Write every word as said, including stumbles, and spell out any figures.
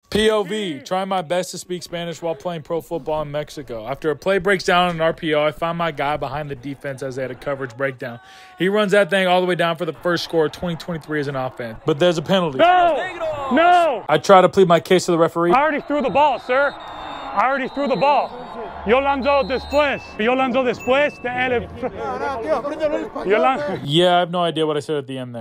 P O V, trying my best to speak Spanish while playing pro football in Mexico. After a play breaks down in an R P O, I find my guy behind the defense as they had a coverage breakdown. He runs that thing all the way down for the first score. twenty twenty-three is an offense. But there's a penalty. No! No! I try to plead my case to the referee. I already threw the ball, sir. I already threw the ball. Yo lanzo después. Yo lanzo después de él. Yo lan- Yeah, I have no idea what I said at the end there.